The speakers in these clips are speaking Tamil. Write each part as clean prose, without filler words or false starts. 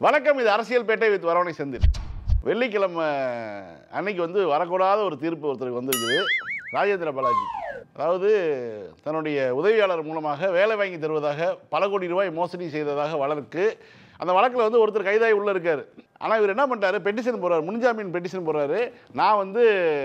வணக்கம், இது அரசியல் பேட்டை வித் வரவணை செந்தில். வெள்ளிக்கிழமை அன்னைக்கு வரக்கூடாத ஒரு தீர்ப்பு ஒருத்தருக்கு வந்திருக்குது. ராஜேந்திர பாலாஜி அதாவது தன்னுடைய உதவியாளர் மூலமாக வேலை வாங்கி தருவதாக பல கோடி ரூபாய் மோசடி செய்ததாக வழக்கு. அந்த வழக்கில் ஒருத்தர் கைதாகி உள்ளே இருக்கார். ஆனால் இவர் என்ன பண்ணிட்டாரு, பெட்டிஷன் போடுறாரு, முன்ஜாமீன் பெட்டிஷன் போடுறாரு. நான்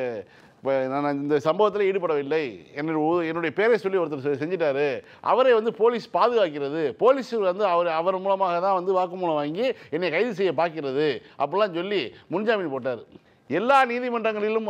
நான் இந்த சம்பவத்தில் ஈடுபடவில்லை, என்னுடைய பேரை சொல்லி ஒருத்தர் செஞ்சிட்டாரு, அவரை போலீஸ் பாதுகாக்கிறது, போலீஸ் அவர் மூலமாக தான் வாக்குமூலம் வாங்கி என்னை கைது செய்ய பார்க்கிறது அப்படிலாம் சொல்லி முன்ஜாமீன் போட்டார். எல்லா நீதிமன்றங்களிலும்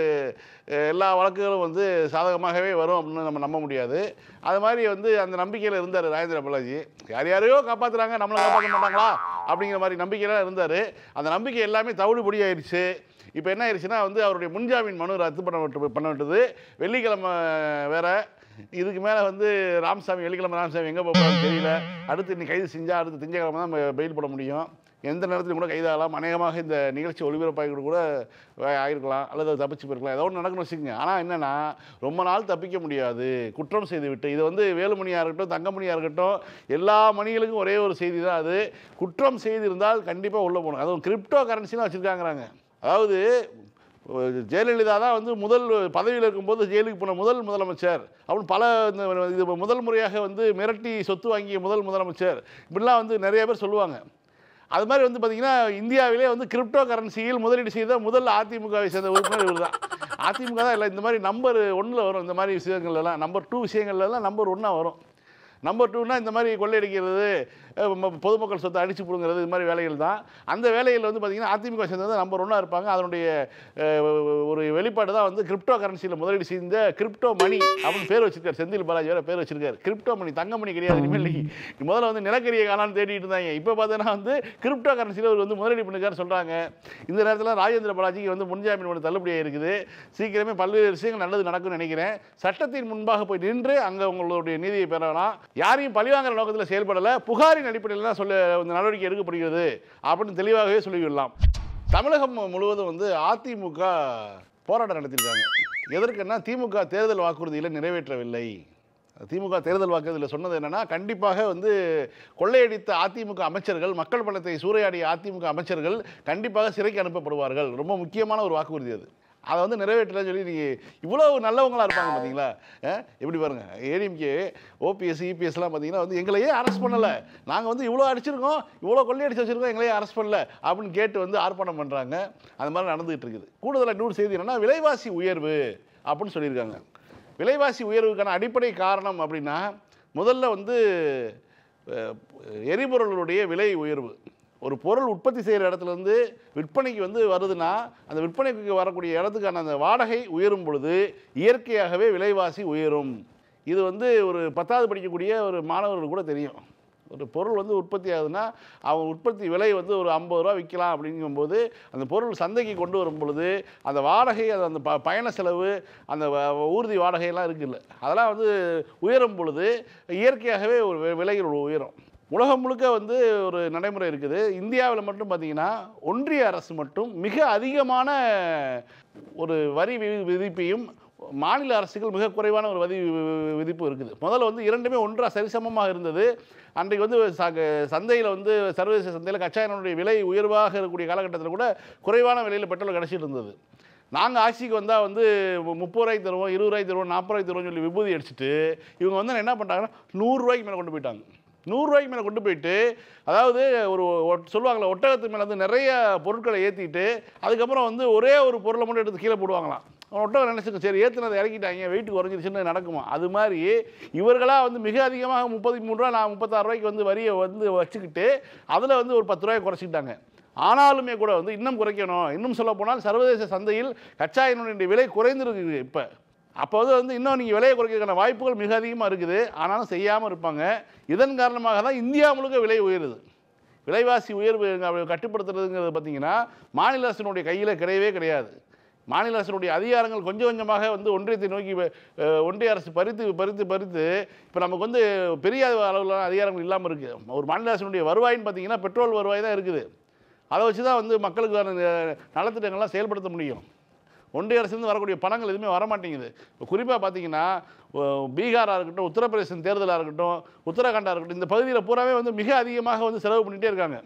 எல்லா வழக்குகளும் சாதகமாகவே வரும் அப்படின்னு நம்ம நம்ப முடியாது. அது மாதிரி அந்த நம்பிக்கையில் இருந்தார் ராஜேந்திர பாலாஜி. யாரையோ காப்பாற்றுறாங்க, நம்மளை காப்பாற்ற மாட்டாங்களா அப்படிங்கிற மாதிரி நம்பிக்கையெல்லாம் இருந்தார். அந்த நம்பிக்கை எல்லாமே தவிடுபடி ஆயிடுச்சு. இப்போ என்ன ஆயிடுச்சுன்னா அவருடைய முன்ஜாமீன் மனு ரத்து பண்ண விட்டது. வெள்ளிக்கிழமை வேற. இதுக்கு மேலே ராமசாமி வெள்ளிக்கிழமை ராமசாமி எங்கே போகிறான்னு தெரியல. அடுத்து இன்னைக்கு கைது செஞ்சால் அடுத்து திங்கக்கிழமை தான் பெயில் போட முடியும். எந்த நேரத்திலும் கூட கைதாகலாம். அநேகமாக இந்த நிகழ்ச்சி ஒளிபரப்பாக கூட ஆகிருக்கலாம், அல்லது தப்பிச்சு போயிருக்கலாம், ஏதோ ஒன்று நடக்கணும்னு வச்சுக்கோங்க. ஆனால் என்னென்னா ரொம்ப நாள் தப்பிக்க முடியாது குற்றம் செய்து விட்டு. இது வேலுமணியாக இருக்கட்டும், தங்கமணியாக இருக்கட்டும், எல்லா மணிகளுக்கும் ஒரே ஒரு செய்தி தான், அது குற்றம் செய்திருந்தால் கண்டிப்பாக உள்ளே போகணும். அதுவும் கிரிப்டோ கரன்சின்னு வச்சுருக்காங்கிறாங்க. அதாவது ஜெயலலிதா தான் முதல் பதவியில் இருக்கும்போது ஜெயிலுக்கு போன முதல் முதலமைச்சர் அப்படின்னு பல இது முதல் முறையாக மிரட்டி சொத்து வாங்கிய முதல் முதலமைச்சர் இப்படிலாம் நிறைய பேர் சொல்லுவாங்க. அது மாதிரி பார்த்திங்கன்னா இந்தியாவிலே கிரிப்டோ கரன்சியில் முதலீடு செய்த முதல் அதிமுகவை சேர்ந்த உறுப்பினர் இவர் தான். அதிமுக தான் இல்லை, இந்த மாதிரி நம்பர் 1 வரும். இந்த மாதிரி விஷயங்கள்லாம் நம்பர் 2 விஷயங்கள்லாம் நம்பர் 1 வரும். நம்பர் 2னா இந்த மாதிரி கொள்ளையடிக்கிறது, பொதுமக்கள் சொத்தை அடித்து பிடுங்கிறது, இது மாதிரி வேலைகள் தான். அந்த வேலையில் பார்த்திங்கன்னா அதிமுக சேர்ந்தது நம்பர் 1 இருப்பாங்க. அதனுடைய ஒரு வெளிப்பாடு தான் கிரிப்டோ கரன்சியில் முதலீடு செய்த கிரிப்டோ மணி அப்படின்னு பேர் வச்சிருக்காரு. செந்தில் பாலாஜி வேறு பேர் வச்சிருக்காரு. கிரிப்டோ மணி, தங்கமணி கிடையாது. இனிமேல் முதல்ல நிலக்கரியை காணான்னு தேடிட்டு இருந்தாங்க. இப்போ பார்த்தீங்கன்னா கிரிப்டோ கரன்சியில் அவர் முதலீடு பண்ணிருக்காரு சொல்கிறாங்க. இந்த நேரத்தில் ராஜேந்திர பாலாஜிக்கு முன்ஜாமீன் தள்ளுபடியாக இருக்குது. சீக்கிரமே பல்வேறு விஷயங்கள் நல்லது நடக்கும்னு நினைக்கிறேன். சட்டத்தின் முன்பாக போய் நின்று அங்கே உங்களுடைய நீதியை பெறலாம். யாரையும் பழிவாங்கிற நோக்கத்தில் செயல்படலை, புகாரின் அடிப்படையில் தான் நடவடிக்கை எடுக்கப்படுகிறது அப்படின்னு தெளிவாகவே சொல்லிவிடலாம். தமிழகம் முழுவதும் அதிமுக போராட்டம் நடத்தியிருக்காங்க. எதற்குன்னா திமுக தேர்தல் வாக்குறுதியில் நிறைவேற்றவில்லை. திமுக தேர்தல் வாக்குறுதியில் சொன்னது என்னென்னா, கண்டிப்பாக கொள்ளையடித்த அதிமுக அமைச்சர்கள், மக்கள் பணத்தை சூறையாடிய அதிமுக அமைச்சர்கள் கண்டிப்பாக சிறைக்கு அனுப்பப்படுவார்கள். ரொம்ப முக்கியமான ஒரு வாக்குறுதி அது. அதை நிறைவேற்றலன்னு சொல்லி நீங்கள் இவ்வளோ நல்லவங்களாக இருப்பாங்க பார்த்தீங்களா? எப்படி பாருங்கள், ஏடிஎம்கே ஓபிஎஸ் இபிஎஸ்லாம் பார்த்தீங்கன்னா எங்களையே அரெஸ்ட் பண்ணலை, நாங்கள் இவ்வளோ அடிச்சிருக்கோம், இவ்வளோ கொள்ளையடிச்சு வச்சுருக்கோம், எங்களையே அரெஸ்ட் பண்ணல அப்படின்னு கேட்டு ஆர்ப்பாட்டம் பண்ணுறாங்க. அது மாதிரி நடந்துகிட்டு இருக்குது. கூடுதலாக இன்னொரு செய்தி என்னென்னா, விலைவாசி உயர்வு அப்படின்னு சொல்லியிருக்காங்க. விலைவாசி உயர்வுக்கான அடிப்படை காரணம் அப்படின்னா, முதல்ல எரிபொருளுடைய விலை உயர்வு. ஒரு பொருள் உற்பத்தி செய்கிற இடத்துலேருந்து விற்பனைக்கு வருதுன்னா, அந்த விற்பனைக்கு வரக்கூடிய இடத்துக்கான அந்த வாடகை உயரும் பொழுது இயற்கையாகவே விலைவாசி உயரும். இது ஒரு 10வது படிக்கக்கூடிய ஒரு மாணவர்கள் கூட தெரியும். ஒரு பொருள் உற்பத்தி ஆகுதுன்னா அவன் உற்பத்தி விலை ஒரு 50 ரூபா விற்கலாம் அப்படிங்கும்போது அந்த பொருள் சந்தைக்கு கொண்டு வரும் பொழுது அந்த வாடகை, அந்த பயண செலவு, அந்த ஊர்தி வாடகையெல்லாம் இருக்குல்ல, அதெல்லாம் உயரும் பொழுது இயற்கையாகவே ஒரு விலைகள் உயரும். உலகம் முழுக்க ஒரு நடைமுறை இருக்குது. இந்தியாவில் மட்டும் பார்த்திங்கன்னா ஒன்றிய அரசு மட்டும் மிக அதிகமான ஒரு வரி விதிப்பையும், மாநில அரசுகள் மிக குறைவான ஒரு வரி விதிப்பு இருக்குது. முதல்ல இரண்டுமே ஒன்றாக சரிசமமாக இருந்தது. அன்றைக்கு சந்தையில் சர்வதேச சந்தையில் கச்சா எண்ணெயுடைய விலை உயர்வாக இருக்கக்கூடிய காலகட்டத்தில் கூட குறைவான விலையில் பெட்ரோல் கிடச்சிட்டு இருந்தது. நாங்கள் ஆட்சிக்கு வந்தால் 30 ரூபாய்க்கு தருவோம், 20 ரூபாய்க்கு தருவோம், 40 ரூபாய்க்கு தருவோம்னு சொல்லி விபூதி அடிச்சுட்டு இவங்க என்ன பண்ணிட்டாங்கன்னா 100 ரூபாய்க்கு மேலே கொண்டு போயிட்டாங்க. 100 ரூபாய்க்கு மேலே கொண்டு போயிட்டு, அதாவது ஒரு சொல்லுவாங்களே, ஒட்டகத்து மேலே நிறைய பொருட்களை ஏற்றிட்டு அதுக்கப்புறம் ஒரே ஒரு பொருளை மட்டும் எடுத்து கீழே போடுவாங்களாம். ஒட்டகம் நினச்சிக்க, சரி ஏற்றுனதை இறக்கிட்டாங்க, வெயிட் குறைஞ்சிருச்சுன்னு நடக்குமா? அது மாதிரி இவர்களாக மிக அதிகமாக 33 ரூபா, 36 ரூபாய்க்கு வரியை வச்சுக்கிட்டு அதில் ஒரு 10 ரூபாய் குறைச்சிக்கிட்டாங்க. ஆனாலுமே கூட இன்னும் குறைக்கணும். இன்னும் சொல்ல போனால் சர்வதேச சந்தையில் கச்சா எண்ணெயுடைய விலை குறைந்துருக்கு. இப்போ அப்போ இன்னும் நீங்கள் விலையை குறைக்கிறதுக்கான வாய்ப்புகள் மிக அதிகமாக இருக்குது. ஆனாலும் செய்யாமல் இருப்பாங்க. இதன் காரணமாக தான் இந்தியா முழுக்க விலை உயருது. விலைவாசி உயர்வு கட்டுப்படுத்துறதுங்கிறது பார்த்திங்கன்னா மாநில அரசினுடைய கையில் கிடையவே கிடையாது. மாநில அரசினுடைய அதிகாரங்கள் கொஞ்சம் கொஞ்சமாக ஒன்றியத்தை நோக்கி ஒன்றிய அரசு பறித்து இப்போ நமக்கு பெரிய அளவிலான அதிகாரங்கள் இல்லாமல் இருக்குது. ஒரு மாநில அரசினுடைய வருவாயின்னு பார்த்திங்கன்னா பெட்ரோல் வருவாய் தான் இருக்குது. அதை வச்சு தான் மக்களுக்கான நலத்திட்டங்கள்லாம் செயல்படுத்த முடியும். ஒன்றிய அரசுலேருந்து வரக்கூடிய பணங்கள் எதுவுமே வரமாட்டேங்குது. இப்போ குறிப்பாக பார்த்தீங்கன்னா பீகாராக இருக்கட்டும், உத்தரப்பிரதேசம் தேர்தலாக இருக்கட்டும், உத்தரகாண்டாக இருக்கட்டும், இந்த பகுதியில் பூராவே மிக அதிகமாக செலவு பண்ணிகிட்டே இருக்காங்க.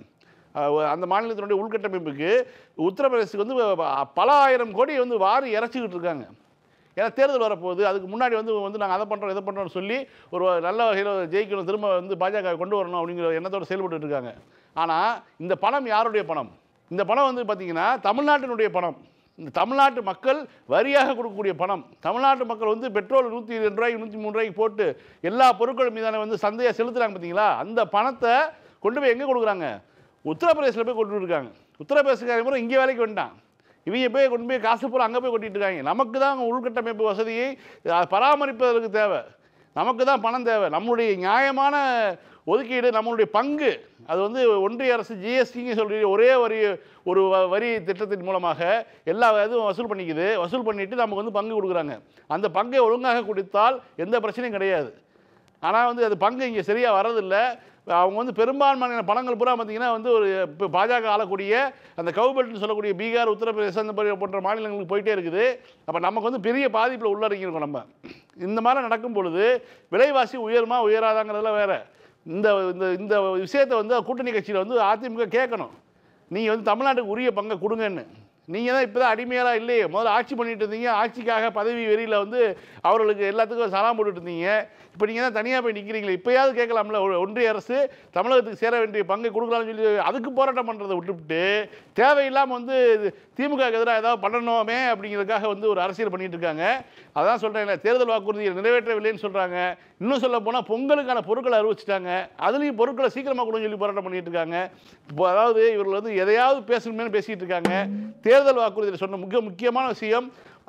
அந்த மாநிலத்தினுடைய உள்கட்டமைப்புக்கு உத்தரப்பிரதேசத்துக்கு வந்து பல ஆயிரம் கோடி வந்து வாரி இறச்சிக்கிட்டு இருக்காங்க. ஏன்னா தேர்தல் வரப்போகுது, அதுக்கு முன்னாடி வந்து நாங்கள் அதை பண்ணுறோம் இதை பண்ணுறோம்னு சொல்லி ஒரு நல்ல வகையில் ஜெயிக்கணும், திரும்ப வந்து பாஜக கொண்டு வரணும் அப்படிங்கிற எண்ணத்தோடு செயல்பட்டு இருக்காங்க. ஆனால் இந்த பணம் யாருடைய பணம்? இந்த பணம் வந்து பார்த்திங்கன்னா தமிழ்நாட்டினுடைய பணம். இந்த தமிழ்நாட்டு மக்கள் வரியாக கொடுக்கக்கூடிய பணம். தமிழ்நாட்டு மக்கள் வந்து பெட்ரோல் 102 ரூபாய்க்கு 103 ரூபாய்க்கு போட்டு எல்லா பொருட்கள் மீதான வந்து சந்தையை செலுத்துகிறாங்க பார்த்தீங்களா? அந்த பணத்தை கொண்டு போய் எங்கே கொடுக்குறாங்க? உத்தரப்பிரதேசில் போய் கொண்டு இருக்காங்க. உத்தரப்பிரதேசக்காரங்க பூரா இங்கே வேலைக்கு வந்துட்டான். இவங்க போய் கொண்டு போய் காசு பூரா அங்கே போய் கொட்டிட்டு இருக்காங்க. நமக்கு தான் உள்கட்டமைப்பு வசதியை பராமரிப்பதற்கு தேவை, நமக்கு தான் பணம் தேவை. நம்மளுடைய நியாயமான ஒதுக்கீடு, நம்மளுடைய பங்கு, அது வந்து ஒன்றிய அரசு ஜிஎஸ்டின்னு சொல்லி ஒரே ஒரு வரி திட்டத்தின் மூலமாக எல்லா இதுவும் வசூல் பண்ணிக்குது. வசூல் பண்ணிவிட்டு நமக்கு வந்து பங்கு கொடுக்குறாங்க. அந்த பங்கை ஒழுங்காக கொடுத்தால் எந்த பிரச்சனையும் கிடையாது. ஆனால் வந்து அது பங்கு இங்கே சரியாக வரதில்லை. அவங்க வந்து பெரும்பான்மையான பணங்கள் பூரா பார்த்திங்கன்னா வந்து ஒரு இப்போ பாஜக ஆளக்கூடிய அந்த கவுபெல்ட்னு சொல்லக்கூடிய பீகார், உத்தரப்பிரதேசம் இந்த போன்ற மாநிலங்களுக்கு போயிட்டே இருக்குது. அப்போ நமக்கு வந்து பெரிய பாதிப்பில் உள்ளடங்கியிருக்கோம். நம்ம இந்த மாதிரி நடக்கும் பொழுது விலைவாசி உயருமா உயராதாங்கிறதுலாம் வேறு. இந்த இந்த விஷயத்தை வந்து கூட்டணி கட்சியில் வந்து அதிமுக கேட்கணும், நீங்கள் வந்து தமிழ்நாட்டுக்கு உரிய பங்கை கொடுங்கன்னு. நீங்கள் தான் இப்போ தான் அடிமையாக இல்லையே, முதல்ல ஆட்சி பண்ணிட்டு இருந்தீங்க, ஆட்சிக்காக பதவி வெறியில் வந்து அவர்களுக்கு எல்லாத்துக்கும் சலாம் போட்டுட்டு இருந்தீங்க. இப்போ நீங்கள் தான் தனியாக போய் நிற்கிறீங்களே, இப்போயாவது கேட்கலாம்ல, ஒன்றிய அரசு தமிழகத்துக்கு சேர வேண்டிய பங்கை கொடுக்கலாம்னு சொல்லி அதுக்கு போராட்டம் பண்ணுறதை விட்டுவிட்டு தேவையில்லாமல் வந்து திமுகவுக்கு எதிராக ஏதாவது பண்ணணுமே அப்படிங்கிறதுக்காக வந்து ஒரு அரசியல் பண்ணிட்டு இருக்காங்க. அதான் சொல்கிறேன், தேர்தல் வாக்குறுதியை நிறைவேற்றவில்லைன்னு சொல்கிறாங்க. இன்னும் சொல்ல போனால் பொங்கலுக்கான பொருட்களை அறிவிச்சிட்டாங்க, அதுலேயும் பொருட்களை சீக்கிரமாக கொடுன்னு சொல்லி போராட்டம் பண்ணிட்டு இருக்காங்க. இப்போ அதாவது இவர்கள் வந்து எதையாவது பேசணுமேனு பேசிகிட்டு இருக்காங்க. தேர்தல் வாக்குறுதியில் சொன்ன முக்கியமான விஷயம்,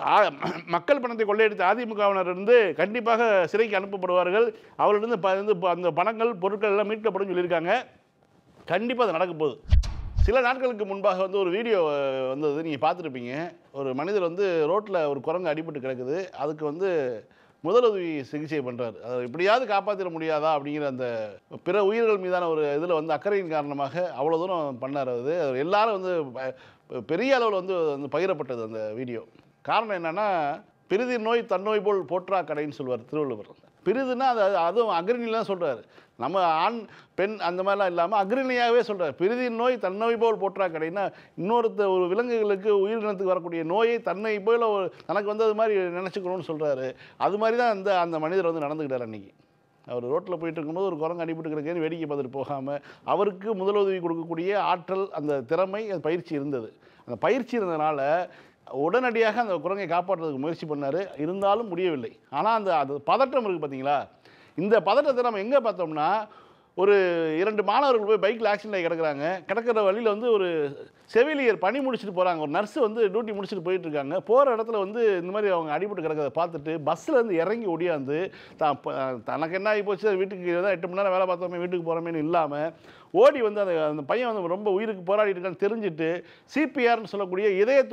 மக்கள் பணத்தை கொள்ளையடித்த அதிமுகவினர் இருந்து கண்டிப்பாக சிறைக்கு அனுப்பப்படுவார்கள், அவர்களிருந்து அந்த பணங்கள் பொருட்கள் எல்லாம் மீட்கப்படும் சொல்லியிருக்காங்க. கண்டிப்பாக அது நடக்க போகுது. சில நாட்களுக்கு முன்பாக வந்து ஒரு வீடியோ வந்தது, நீங்கள் பார்த்துருப்பீங்க. ஒரு மனிதர் வந்து ரோட்டில் ஒரு குரங்கு அடிபட்டு கிடக்குது, அதுக்கு வந்து முதலுதவி சிகிச்சை பண்ணுறாரு. அதை எப்படியாவது காப்பாற்றிட முடியாதா அப்படிங்கிற அந்த பிற உயிர்கள் மீதான ஒரு இதில் வந்து அக்கறையின் காரணமாக அவ்வளோ தூரம் பண்ணார். அது எல்லாரும் வந்து பெரிய அளவில் வந்து பகிரப்பட்டது அந்த வீடியோ. காரணம் என்னென்னா, பிரிதி நோய் தன்னோய் போல் போற்றா கடைன்னு சொல்வார் திருவள்ளுவர். பிரிதுன்னா அதுவும் அக்ரிணிலாம் சொல்கிறார். நம்ம ஆண் பெண் அந்த மாதிரிலாம் இல்லாமல் அக்ரிணியாகவே சொல்கிறார். பிரிதி நோய் தன்னோய் போல் போற்றா கடைன்னா ஒரு விலங்குகளுக்கு உயிரினத்துக்கு வரக்கூடிய நோயை தன்னை போல் தனக்கு வந்தது மாதிரி நினச்சிக்கணும்னு சொல்கிறாரு. அது மாதிரி தான் அந்த மனிதர் வந்து நடந்துக்கிட்டார். அன்றைக்கி அவர் ரோட்டில் போயிட்டு இருக்கும்போது ஒரு குரங்கு அடிபட்டு கிடக்குன்னு வேடிக்கை பார்த்துட்டு போகாமல் அவருக்கு முதலுதவி கொடுக்கக்கூடிய ஆற்றல், அந்த திறமை, அந்த பயிற்சி இருந்தது. அந்த பயிற்சி இருந்ததுனால உடனடியாக அந்த குரங்கை காப்பாற்றுறதுக்கு முயற்சி பண்ணார். இருந்தாலும் முடியவில்லை. ஆனால் அந்த பதட்டம் இருக்குது பார்த்தீங்களா? இந்த பதட்டத்தை நம்ம எங்கே பார்த்தோம்னா, ஒரு 2 மாணவர்கள் போய் பைக்கில் ஆக்சிடென்ட் ஆகி கிடக்குறாங்க. கிடக்கிற வழியில் வந்து ஒரு செவிலியர் பணி முடிச்சுட்டு போகிறாங்க, ஒரு நர்ஸு வந்து டியூட்டி முடிச்சுட்டு போயிட்டுருக்காங்க. போகிற இடத்துல வந்து இந்த மாதிரி அவங்க அடிபட்டு கிடக்கிறத பார்த்துட்டு பஸ்ஸில் இருந்து இறங்கி ஒடியாந்து தனக்கு என்ன ஆகி போச்சு, வீட்டுக்கு தான் 8 மணி நேரம் வேலை பார்த்தோமே வீட்டுக்கு போகிறோமேனு இல்லாமல் ஓடி வந்து அந்த பையன் வந்து ரொம்ப உயிருக்கு போராடிட்டு இருக்கான்னு தெரிஞ்சுட்டு சிபிஆர்னு சொல்லக்கூடிய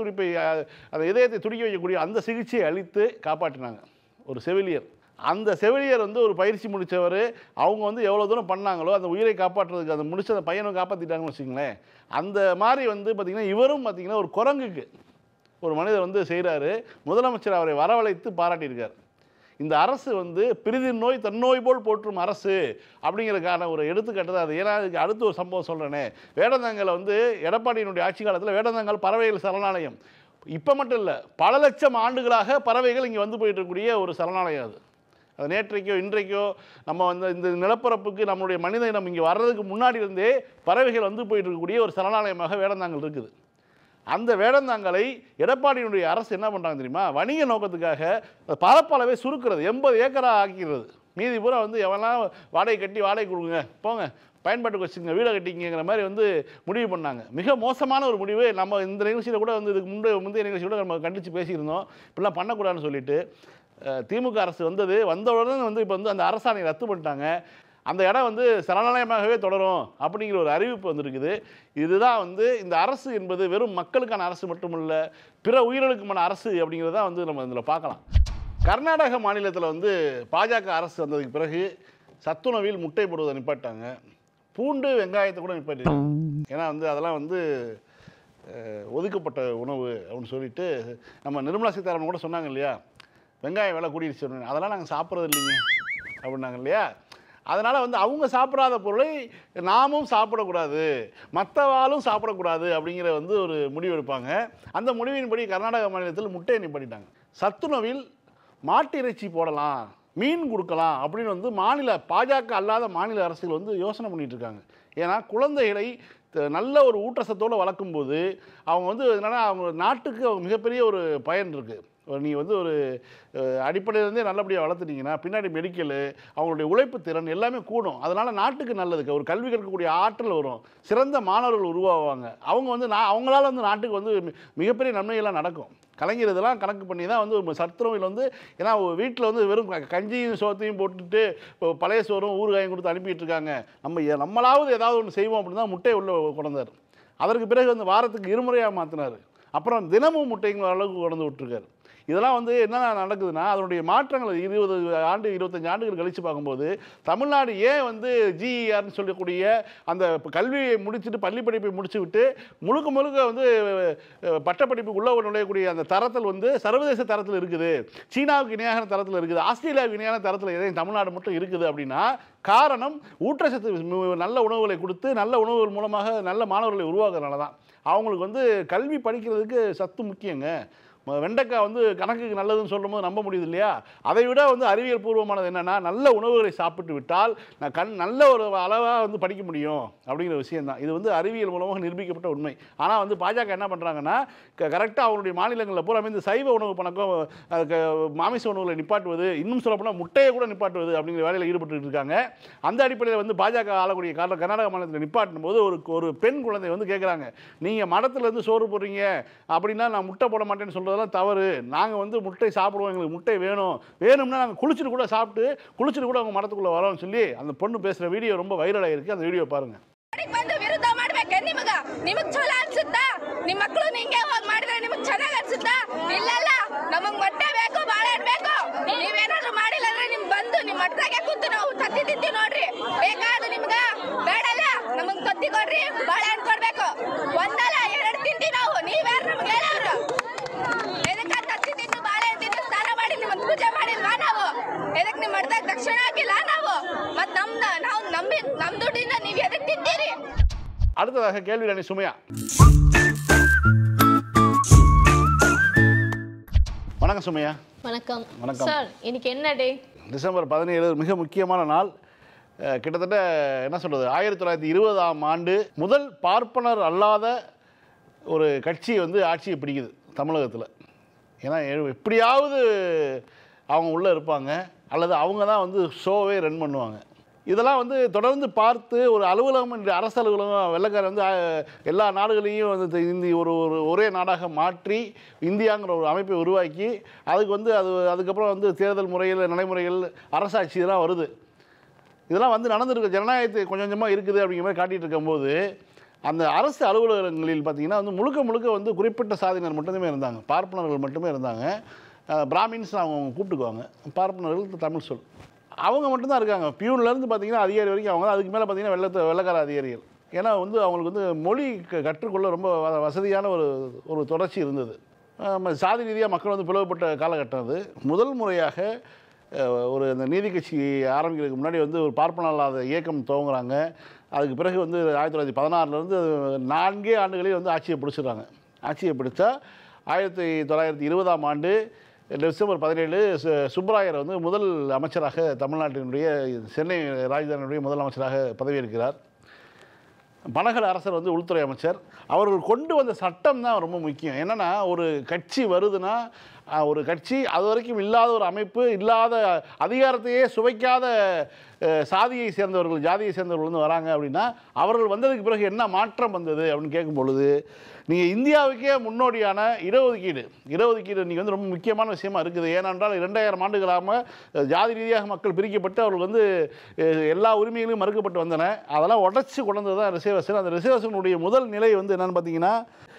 அந்த இதயத்தை துடிக்க வைக்கக்கூடிய அந்த சிகிச்சையை அளித்து காப்பாற்றினாங்க ஒரு செவிலியர். அந்த செவிலியர் வந்து ஒரு பயிற்சி முடித்தவர். அவங்க வந்து எவ்வளோ தூரம் பண்ணாங்களோ அந்த உயிரை காப்பாற்றுறதுக்கு அந்த முடிச்ச அந்த பையனை காப்பாற்றிட்டாங்கன்னு வச்சுங்களேன். அந்த மாதிரி வந்து பார்த்திங்கன்னா இவரும் பார்த்திங்கன்னா ஒரு குரங்குக்கு ஒரு மனிதர் வந்து செய்கிறாரு. முதலமைச்சர் அவரை வரவழைத்து பாராட்டியிருக்கார். இந்த அரசு வந்து பிரிதி நோய் தன்னோய் போல் போற்றும் அரசு அப்படிங்கிறதுக்கான ஒரு எடுத்துக்காட்டு தான் அது. ஏன்னா அதுக்கு அடுத்து ஒரு சம்பவம் சொல்கிறேனே, வேடந்தாங்கலை வந்து எடப்பாடியினுடைய ஆட்சி காலத்தில் வேடந்தாங்கல் பறவைகள் சரணாலயம் இப்போ மட்டும் இல்லை, பல லட்சம் ஆண்டுகளாக பறவைகள் இங்கே வந்து போயிட்டு இருக்கக்கூடிய ஒரு சரணாலயம். அது நேற்றைக்கோ இன்றைக்கோ நம்ம வந்து இந்த நிலப்பரப்புக்கு நம்மளுடைய மனித இனம் இங்கே வர்றதுக்கு முன்னாடி இருந்தே பறவைகள் வந்து போயிட்டு இருக்கக்கூடிய ஒரு சரணாலயமாக வேடந்தாங்கல் இருக்குது. அந்த வேடந்தாங்கலை எடப்பாடியினுடைய அரசு என்ன பண்ணுறாங்க தெரியுமா? வணிக நோக்கத்துக்காக பரப்பளவை சுருக்கிறது, 80 ஏக்கராக ஆக்கிறது. மீதி பூரா வந்து எவெல்லாம் வாடகை கட்டி வாடகை கொடுங்க, போங்க பயன்பாட்டுக்கு வச்சுங்க, வீடை கட்டிங்கிற மாதிரி வந்து முடிவு பண்ணாங்க. மிக மோசமான ஒரு முடிவு. நம்ம இந்த நிகழ்ச்சியில் கூட வந்து இதுக்கு முந்தைய நிகழ்ச்சியில் கூட நம்ம கண்டித்து பேசியிருந்தோம், இப்படிலாம் பண்ணக்கூடாதுன்னு சொல்லிட்டு. திமுக அரசு வந்தவுடனே வந்து இப்போ வந்து அந்த அரசாணையை ரத்து பண்ணிட்டாங்க. அந்த இடம் வந்து சரணாலயமாகவே தொடரும் அப்படிங்கிற ஒரு அறிவிப்பு வந்திருக்குது. இதுதான் வந்து இந்த அரசு என்பது வெறும் மக்களுக்கான அரசு மட்டுமல்ல, பிற உயிர்களுக்குமான அரசு அப்படிங்கிறத வந்து நம்ம இதில் பார்க்கலாம். கர்நாடக மாநிலத்தில் வந்து பாஜக அரசு வந்ததுக்கு பிறகு சத்துணவில் முட்டை போடுவதை நிப்பாட்டாங்க, பூண்டு வெங்காயத்தை கூட நிப்பாட்டிட்டாங்க. ஏன்னா வந்து அதெல்லாம் வந்து ஒதுக்கப்பட்ட உணவு அப்படின்னு சொல்லிட்டு நம்ம நிர்மலா சீதாராமன் கூட சொன்னாங்க இல்லையா, வெங்காயம் விலை கூடிடுச்சு, அதெல்லாம் நாங்கள் சாப்பிட்றது இல்லைங்க அப்படின்னாங்க இல்லையா. அதனால் வந்து அவங்க சாப்பிடாத பொருளை நாமும் சாப்பிடக்கூடாது, மற்றவாலும் சாப்பிடக்கூடாது அப்படிங்கிற வந்து ஒரு முடிவு எடுப்பாங்க. அந்த முடிவின்படி கர்நாடக மாநிலத்தில் முட்டையை நிப்பாட்டிட்டாங்க. சத்துணவில் மாட்டு இறைச்சி போடலாம், மீன் கொடுக்கலாம் அப்படின்னு வந்து பாஜக அல்லாத மாநில அரசுகள் வந்து யோசனை பண்ணிட்டு இருக்காங்க. ஏன்னா குழந்தைகளை நல்ல ஒரு ஊட்டச்சத்தோடு வளர்க்கும்போது அவங்க வந்து என்னென்னா அவங்க நாட்டுக்கு அவங்க மிகப்பெரிய ஒரு பயன் இருக்குது. நீங்கள் வந்து ஒரு அடிப்படையிலேருந்தே நல்லபடியாக வளர்த்துட்டிங்கன்னா பின்னாடி மெடிக்கலு அவங்களுடைய உழைப்பு திறன் எல்லாமே கூடும். அதனால் நாட்டுக்கு நல்லதுக்கு ஒரு கல்வி கற்கக்கூடிய ஆற்றல் வரும், சிறந்த மாணவர்கள் உருவாகுவாங்க. அவங்க வந்து அவங்களால வந்து நாட்டுக்கு வந்து மிகப்பெரிய நன்மைகள்லாம் நடக்கும். கலைஞர் இதெல்லாம் கணக்கு பண்ணி தான் வந்து சத்துணவில் வந்து ஏன்னா வீட்டில் வந்து வெறும் கஞ்சியும் சோத்தையும் போட்டுட்டு இப்போ பழைய சோறும் ஊறுகாயும் கொடுத்து அனுப்பிட்டு இருக்காங்க. நம்மளாவது ஏதாவது ஒன்று செய்வோம் அப்படின்னு தான் முட்டையை உள்ளே கொண்டார். அதற்கு பிறகு வந்து வாரத்துக்கு இருமுறையாக மாற்றினார். அப்புறம் தினமும் முட்டைங்கிற அளவுக்கு கொண்டு விட்டுருக்காரு. இதெல்லாம் வந்து என்ன நடக்குதுன்னா அதனுடைய மாற்றங்கள் 20 ஆண்டு 25 ஆண்டுகள் கழித்து பார்க்கும்போது தமிழ்நாடு ஏன் வந்து ஜிஇஆர்னு சொல்லக்கூடிய அந்த கல்வியை முடிச்சுட்டு பள்ளி படிப்பை முடிச்சு விட்டு முழுக்க வந்து பட்டப்படிப்புக்கு உள்ள நுழையக்கூடிய அந்த தரத்தில் வந்து சர்வதேச தரத்தில் இருக்குது, சீனாவுக்கு இணையான தரத்தில் இருக்குது, ஆஸ்திரேலியாவுக்கு இணையான தரத்தில் எதையும் தமிழ்நாடு மட்டும் இருக்குது அப்படின்னா காரணம் ஊட்டச்சத்து நல்ல உணவுகளை கொடுத்து நல்ல உணவுகள் மூலமாக நல்ல மாணவர்களை உருவாக்குறதுனால தான். அவங்களுக்கு வந்து கல்வி படிக்கிறதுக்கு சத்து முக்கியங்க. வெண்டைக்காய் வந்து கணக்குக்கு நல்லதுன்னு சொல்லும்போது நம்ப முடியுது இல்லையா? அதை விட வந்து அறிவியல் பூர்வமானது என்னென்னா நல்ல உணவுகளை சாப்பிட்டு விட்டால் நல்ல ஒரு அளவாக வந்து படிக்க முடியும் அப்படிங்கிற விஷயந்தான். இது வந்து அறிவியல் மூலமாக நிரூபிக்கப்பட்ட உண்மை. ஆனால் வந்து பாஜக என்ன பண்ணுறாங்கன்னா கரெக்டாக அவங்களுடைய மாநிலங்களில் பூரா இந்த சைவ உணவு பணக்கம் மாமிச உணவுகளை நிப்பாட்டுவது, இன்னும் சொல்லப்போனால் முட்டையை கூட நிப்பாட்டுவது அப்படிங்கிற வேலையில் ஈடுபட்டு இருக்காங்க. அந்த அடிப்படையில் வந்து பாஜக ஆளக்கூடிய கர்நாடக மாநிலத்தில் நிப்பாட்டும் போது ஒரு பெண் குழந்தை வந்து கேட்குறாங்க, நீங்கள் மடத்துலேருந்து சோறு போடுறீங்க அப்படின்னா நான் முட்டை போட மாட்டேன்னு சொல்கிறதெல்லாம் தவறு, நாங்கள் வந்து முட்டை சாப்பிடுவோம், எங்களுக்கு முட்டை வேணும்னா நாங்கள் குளிச்சுட்டு கூட சாப்பிட்டு குளிச்சுட்டு கூட அவங்க மடத்துக்குள்ளே வரோம்னு சொல்லி அந்த பொண்ணு பேசுகிற வீடியோ ரொம்ப வைரலாக இருக்குது. அந்த வீடியோ பாருங்கள். ನಿಮಗ್ ಚಲೋ ಅನ್ಸುತ್ತಾ? ನಿಮ್ಮ ಮಕ್ಕಳು ನಿಂಗೆ ಹೋಗಿ ಮಾಡಿದ್ರೆ ನಿಮಗ್ ಚೆನ್ನಾಗಿ ಅನ್ಸುತ್ತಾ? ಇಲ್ಲಲ್ಲ, ನಮಗ್ ಮೊಟ್ಟೆ ಬೇಕು, ಬಾಳೆಹಣ್ಣು ಬೇಕು. ನೀವೇನಾದ್ರೂ ಮಾಡಿಲ್ಲ ಅಂದ್ರೆ ನಿಮ್ ಬಂದು ನಿಮ್ ಮಟ್ಟಾಗೆ ಕೂತು ನಾವು ತತ್ತಿ ತಿಂತೀವಿ ನೋಡ್ರಿ. ಬೇಕಾದ ನಿಮ್ಗ ಬೇಡಲ್ಲ, ನಮಗ್ ತತ್ತಿ ಕೊಡ್ರಿ, ಬಾಳೆಹಣ್ಣು ಕೊಡ್ಬೇಕು. ಒಂದಲ್ಲ 2 ತಿಂತೀವಿ ನಾವು, ನೀವ್ಯಾರು ನಮ್ಗೆ ಹೇಳೋರು? ಎದಕ್ಕ ತತ್ತಿ ತಿಂದು ಬಾಳೆಹಣ್ಣು ತಿಂದು ಸ್ನಾನ ಮಾಡಿ ನಿಮ್ಮನ್ನ ಪೂಜೆ ಮಾಡಿಲ್ವಾ ನಾವು? ಎದಕ್ ನಿಮ್ ಮಟ್ಟಾಗ ದಕ್ಷಿಣ ಹಾಕಿಲ್ಲ ನಾವು? ಮತ್ ನಾವು ನಮ್ ದುಡ್ಡಿಂದ ನೀವ್ ಎದಕ್ ತಿಂತೀರಿ? அடுத்ததாக கேள்வி ராணி சுமையா. வணக்கம் சுமையா. வணக்கம் சார். இன்னைக்கு என்ன டே? டிசம்பர் 17 மிக முக்கியமான நாள். கிட்டத்தட்ட என்ன சொல்கிறது 1920ஆம் ஆண்டு முதல் பார்ப்பனர் அல்லாத ஒரு கட்சி வந்து ஆட்சியை பிடிக்குது தமிழகத்தில். ஏன்னா எப்படியாவது அவங்க உள்ளே இருப்பாங்க அல்லது அவங்க தான் வந்து ஷோவே ரன் பண்ணுவாங்க. இதெல்லாம் வந்து தொடர்ந்து பார்த்து ஒரு அலுவலகம் என்ற அரசு அலுவலகம் வெள்ளைக்காரர் வந்து எல்லா நாடுகளையும் வந்து ஒரே நாடாக மாற்றி இந்தியாங்கிற ஒரு அமைப்பை உருவாக்கி அதுக்கு வந்து அதுக்கப்புறம் வந்து தேர்தல் முறைகள் நடைமுறைகள் அரசாட்சி இதெல்லாம் வருது. இதெல்லாம் வந்து நடந்துருக்கு, ஜனநாயகத்தை கொஞ்சம் கொஞ்சமாக இருக்குது அப்படிங்கிற மாதிரி காட்டிகிட்டு இருக்கும்போது அந்த அரசு அலுவலகங்களில் பார்த்திங்கன்னா வந்து முழுக்க வந்து குறிப்பிட்ட சாதியினர் மட்டுமே இருந்தாங்க, பார்ப்பனர்கள் மட்டுமே இருந்தாங்க. பிராமின்ஸ் அவங்க கூப்பிட்டுக்குவாங்க, பார்ப்பனர்கள் தமிழ் சொல், அவங்க மட்டும்தான் இருக்காங்க. பியூன்லேருந்து பார்த்திங்கன்னா அதிகாரி வரைக்கும் அவங்க. அதுக்கு மேலே பார்த்திங்கன்னா வெள்ளைக்கார அதிகாரிகள். ஏன்னா வந்து அவங்களுக்கு வந்து மொழி கற்றுக்கொள்ள ரொம்ப வசதியான ஒரு தொடர்ச்சி இருந்தது. சாதி ரீதியாக மக்கள் வந்து பிளவுபட்ட காலகட்டம் அது. முதல் முறையாக அந்த நீதி கட்சி ஆரம்பிக்கிறதுக்கு முன்னாடி வந்து ஒரு பார்ப்பன இல்லாத இயக்கம் துவங்குறாங்க. அதுக்கு பிறகு வந்து 1916 4 ஆண்டுகளில் வந்து ஆட்சியை பிடிச்சிடுறாங்க. ஆட்சியை பிடிச்சா 1920ஆம் ஆண்டு டிசம்பர் 17 சுப்பராயர் வந்து முதல் அமைச்சராக தமிழ்நாட்டினுடைய சென்னை ராஜதானியுடைய முதல் அமைச்சராக பதவியேற்கிறார். பனகல் அரசர் வந்து உள்துறை அமைச்சர். அவர்கள் கொண்டு வந்த சட்டம் தான் ரொம்ப முக்கியம். என்னென்னா ஒரு கட்சி வருதுன்னா ஒரு கட்சி அது வரைக்கும் இல்லாத ஒரு அமைப்பு, இல்லாத அதிகாரத்தையே சுவைக்காத ஜாதியை சேர்ந்தவர்கள் வந்து வராங்க அப்படின்னா அவர்கள் வந்ததுக்கு பிறகு என்ன மாற்றம் வந்தது அப்படின்னு கேட்கும் பொழுது நீங்கள் இந்தியாவுக்கே முன்னோடியான இடஒதுக்கீடு இன்றைக்கி வந்து ரொம்ப முக்கியமான விஷயமா இருக்குது. ஏனென்றால் 2000 ஆண்டுகளாக ஜாதி ரீதியாக மக்கள் பிரிக்கப்பட்டு அவர்கள் வந்து எல்லா உரிமைகளையும் மறுக்கப்பட்டு வந்தன. அதெல்லாம் உடச்சி கொண்டது தான் ரிசர்வேஷன். அந்த ரிசர்வேஷனுடைய முதல் நிலை வந்து என்னென்னு பார்த்தீங்கன்னா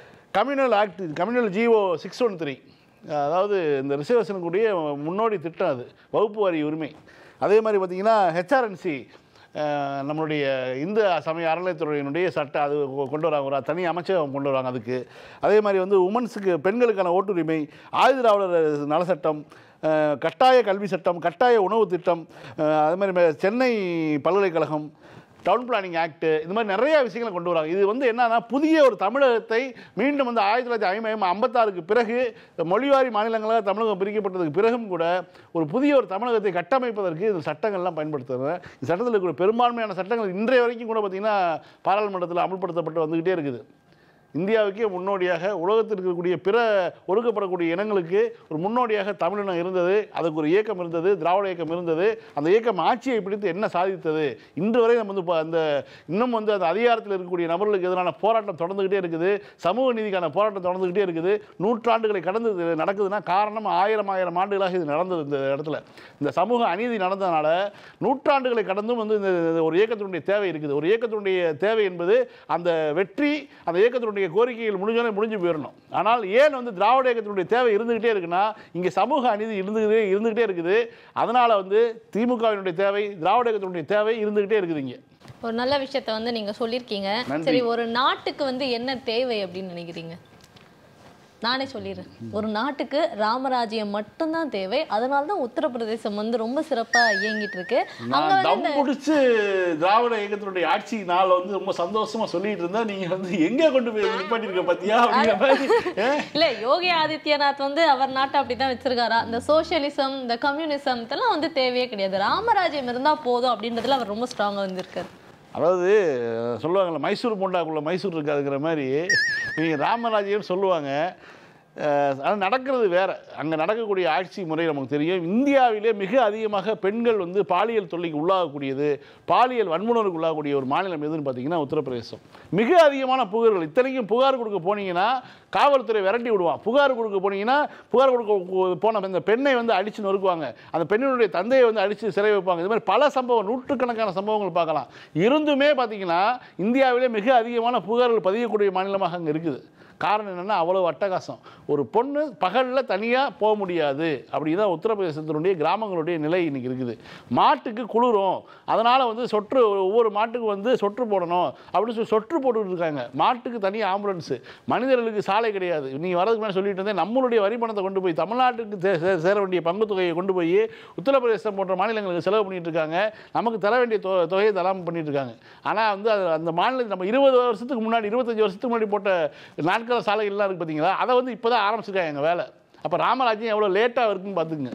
கம்யூனல் ஜிஓ 613, அதாவது இந்த ரிசர்வேஷனுக்குரிய முன்னோடி திட்டம். அது வகுப்பு வாரி உரிமை. அதே மாதிரி பார்த்திங்கன்னா ஹெச்ஆர்என்சி நம்மளுடைய இந்து சமய அறநிலையத்துறையினுடைய சட்டம் அது கொண்டு வராங்க, ஒரு தனி அமைச்சகம் கொண்டு வராங்க அதுக்கு. அதே மாதிரி வந்து உமன்ஸுக்கு பெண்களுக்கான ஓட்டுரிமை, ஆயுதிராவிடர் நலச்சட்டம், கட்டாய கல்வி சட்டம், கட்டாய உணவு திட்டம், அது மாதிரி சென்னை பல்கலைக்கழகம், டவுன் பிளானிங் ஆக்ட், இந்த மாதிரி நிறைய விஷயங்களை கொண்டு வராங்க. இது வந்து என்னன்னா புதிய ஒரு தமிழகத்தை மீண்டும் வந்து 1956க்கு பிறகு மொழிவாரி மாநிலங்களாக தமிழகம் பிரிக்கப்பட்டதுக்கு பிறகும் கூட ஒரு புதிய ஒரு தமிழகத்தை கட்டமைப்பதற்கு இந்த சட்டங்கள்லாம் பயன்படுத்துகிறாங்க. இந்த சட்டத்தில் இருக்கிற பெரும்பான்மையான சட்டங்கள் இன்றைய வரைக்கும் கூட பார்த்திங்கன்னா பாராளுமன்றத்தில் அமல்படுத்தப்பட்டு வந்துக்கிட்டே இருக்குது. இந்தியாவுக்கே முன்னோடியாக உலகத்தில் இருக்கக்கூடிய பிற ஒடுக்கப்படக்கூடிய இனங்களுக்கு ஒரு முன்னோடியாக தமிழினம் இருந்தது. அதுக்கு ஒரு இயக்கம் இருந்தது, திராவிட இயக்கம் இருந்தது. அந்த இயக்கம் ஆட்சியை பிடித்து என்ன சாதித்தது? இன்று வரை நம்ம வந்து அந்த இன்னும் வந்து அந்த அதிகாரத்தில் இருக்கக்கூடிய நபர்களுக்கு எதிரான போராட்டம் தொடர்ந்துக்கிட்டே இருக்குது. சமூக நீதிக்கான போராட்டம் தொடர்ந்துக்கிட்டே இருக்குது. நூற்றாண்டுகளை கடந்து நடக்குதுன்னா காரணம் ஆயிரம் ஆண்டுகளாக இது நடந்தது. இந்த இடத்துல இந்த சமூக அநீதி நடந்ததுனால நூற்றாண்டுகளை கடந்தும் வந்து இந்த ஒரு இயக்கத்தினுடைய தேவை இருக்குது. ஒரு இயக்கத்தினுடைய தேவை என்பது அந்த வெற்றி, அந்த இயக்கத்தினுடைய கோரிக்கைகள் முடிஞ்சு போயிடணும். ஆனால் ஏன் வந்து திராவிட இயக்கத்தினுடைய தேவை இருந்துகிட்டே இருக்குன்னா இங்கே சமூக அநீதி இருந்துகிட்டே இருக்குது. அதனால வந்து திமுகவினுடைய தேவை, திராவிட இயக்கத்தினுடைய தேவை இருந்துகிட்டே இருக்குது. இங்கே ஒரு நல்ல விஷயத்தை வந்து நீங்க சொல்லியிருக்கீங்க. சரி, ஒரு நாட்டுக்கு வந்து என்ன தேவை அப்படின்னு நினைக்கிறீங்க? நானே சொல்லிடுறேன். ஒரு நாட்டுக்கு ராமராஜ்யம் மட்டும்தான் தேவை. அதனால தான் உத்தரப்பிரதேசம் வந்து ரொம்ப சிறப்பா இயங்கிட்டு இருக்கு. திராவிட இயக்கத்தினுடைய ஆட்சி நாள் வந்து ரொம்ப சந்தோஷமா சொல்லிட்டு இருந்தா நீங்க வந்து எங்க கொண்டு போய் நிப்பாட்டிருக்க பாத்தியா? இல்ல, யோகி ஆதித்யநாத் வந்து அவர் நாட்டை அப்படிதான் வச்சிருக்காரா? இந்த சோசியலிசம், இந்த கம்யூனிசம் இதெல்லாம் வந்து தேவையே கிடையாது, ராமராஜ்யம் இருந்தா போதும் அப்படின்றதுல அவர் ரொம்ப ஸ்ட்ராங்கா வந்திருக்காரு. அதாவது சொல்லுவாங்கள்ல, மைசூர் போண்டாக்குள்ள மைசூர் இருக்காதுங்கிற மாதிரி நீங்கள் ராமராஜ்யம் சொல்லுவாங்க. அது நடக்கிறது வேறு. அங்கே நடக்கக்கூடிய ஆட்சி முறை நமக்கு தெரியும். இந்தியாவிலே மிக அதிகமாக பெண்கள் வந்து பாலியல் தொல்லைக்கு உள்ளாகக்கூடியது, பாலியல் வன்முறைக்கு உள்ளாகக்கூடிய ஒரு மாநிலம் எதுன்னு பார்த்தீங்கன்னா உத்தரப்பிரதேசம். மிக அதிகமான புகார்கள். இத்தனைக்கும் புகார் கொடுக்க போனீங்கன்னா காவல்துறை விரட்டி விடுவான். புகார் கொடுக்க போனீங்கன்னா புகார் கொடுக்க போன இந்த பெண்ணை வந்து அடித்து நொறுக்குவாங்க. அந்த பெண்ணினுடைய தந்தையை வந்து அடித்து சிறை வைப்பாங்க. இது மாதிரி பல சம்பவம், நூற்றுக்கணக்கான சம்பவங்கள் பார்க்கலாம். இருந்துமே பார்த்தீங்கன்னா இந்தியாவிலே மிக அதிகமான புகார்கள் பதியக்கூடிய மாநிலமாக அங்கே இருக்குது. காரணம் என்னென்னா அவ்வளோ அட்டகாசம். ஒரு பொண்ணு பகலில் தனியாக போக முடியாது. அப்படி தான் உத்தரப்பிரதேசத்தினுடைய கிராமங்களுடைய நிலை இன்றைக்கி இருக்குது. மாட்டுக்கு குளிரும், அதனால் வந்து சொற்று, ஒவ்வொரு மாட்டுக்கும் வந்து சொற்று போடணும் அப்படின்னு சொல்லி சொற்று போட்டுக்கிட்டு இருக்காங்க. மாட்டுக்கு தனியாக ஆம்புலன்ஸு, மனிதர்களுக்கு சாலை கிடையாது. நீங்கள் வரதுக்கு மேலே சொல்லிட்டு இருந்தேன், நம்மளுடைய வரி பணத்தை கொண்டு போய் தமிழ்நாட்டுக்கு சேர வேண்டிய பங்கு தொகையை கொண்டு போய் உத்தரப்பிரதேசம் போன்ற மாநிலங்களுக்கு செலவு பண்ணிட்டு இருக்காங்க. நமக்கு தர வேண்டிய தொகையை தராமல் பண்ணிட்டு இருக்காங்க. ஆனால் வந்து அந்த மாநிலத்தில் நம்ம 20 வருஷத்துக்கு முன்னாடி, 25 வருஷத்துக்கு முன்னாடி போட்ட நாட்கள் சாலைகள்லாம் இருக்குது பார்த்தீங்களா, அதை வந்து இப்போ தான் ஆரம்பிச்சிருக்காங்க எங்கள் வேலை. அப்போ ராமராஜ்யம் எவ்வளோ லேட்டாக இருக்குன்னு பார்த்துக்குங்க.